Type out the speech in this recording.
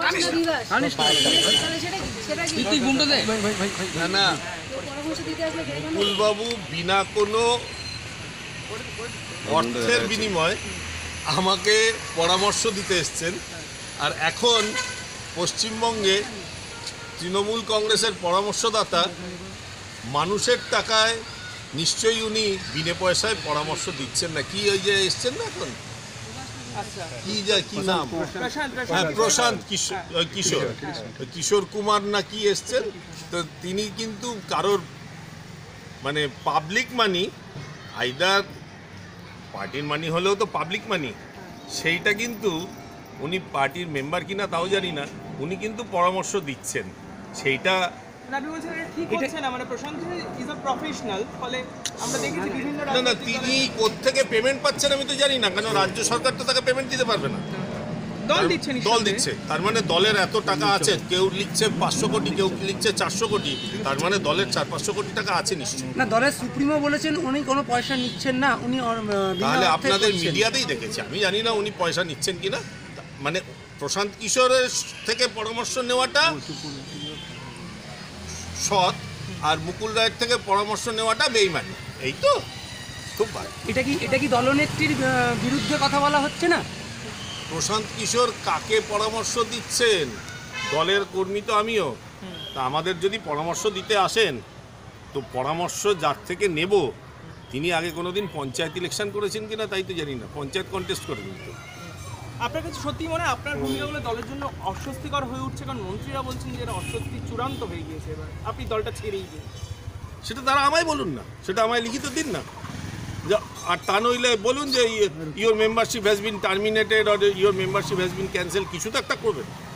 না মুকুলবাবু বিনা কোনো অর্থের বিনিময়ে আমাকে পরামর্শ দিতে এসছেন। আর এখন পশ্চিমবঙ্গে তৃণমূল কংগ্রেসের পরামর্শদাতা মানুষের টাকায় নিশ্চয়ই উনি বিনে পয়সায় পরামর্শ দিচ্ছেন না। কি ওই যে এসছেন না এখন কি নাম, হ্যাঁ প্রশান্ত কিশোর কুমার না কি এসছেন, তো তিনি কিন্তু কারোর মানে পাবলিক মানি, আইদার পার্টির মানি হলেও তো পাবলিক মানি, সেইটা কিন্তু উনি পার্টির মেম্বার কিনা তাও জানি না, উনি কিন্তু পরামর্শ দিচ্ছেন সেইটা। না না তিনি কোত্থেকে পেমেন্ট পাচ্ছেন আমি তো জানি না, কেন রাজ্য সরকার তো তাকে পেমেন্ট দিতে পারবে না, দল দিচ্ছে। তার মানে দলের এত টাকা আছে, কেউ লিখছে 500 কোটি, কেউ লিখছে 400 কোটি, তার মানে দলের 400-500 কোটি টাকা আছে নিশ্চয়ই। না দলের সুপ্রিমো বলেছেন উনি কোনো পয়সা নিচ্ছেন না, উনি তাহলে আপনাদের মিডিয়াতেই দেখেছি, আমি জানি না উনি পয়সা নিচ্ছেন কিনা। মানে প্রশান্ত কিশোরের থেকে পরামর্শ নেওয়াটা সৎ, আর মুকুল রায়ের থেকে পরামর্শ নেওয়াটা বেইমানি, এই তো খুব ভালো। এটা কি দলনেত্রীর বিরুদ্ধে কথা বলা হচ্ছে না? প্রশান্ত কিশোর কাকে পরামর্শ দিচ্ছেন? দলের কর্মী তো আমিও, তা আমাদের যদি পরামর্শ দিতে আসেন তো পরামর্শ যার থেকে নেব তিনি আগে কোনোদিন পঞ্চায়েত ইলেকশন করেছেন কিনা তাই তো জানি না, পঞ্চায়েত কন্টেস্ট করেন তো। আপনার কাছে সত্যি মনে হয় আপনার ভূমিকাগুলো দলের জন্য অস্বস্তিকর হয়ে উঠছে? কারণ মন্ত্রীরা বলছেন যে এটা অস্বস্তি চূড়ান্ত হয়ে গিয়েছে, এবার আপনি দলটা ছেড়েই গিয়ে। সেটা তারা আমায় বলুন না, সেটা আমায় লিখিত দিন না, আর তা নইলে বলুন যে your membership has been terminated or your membership has been cancel, কিছু তো একটা করবেন।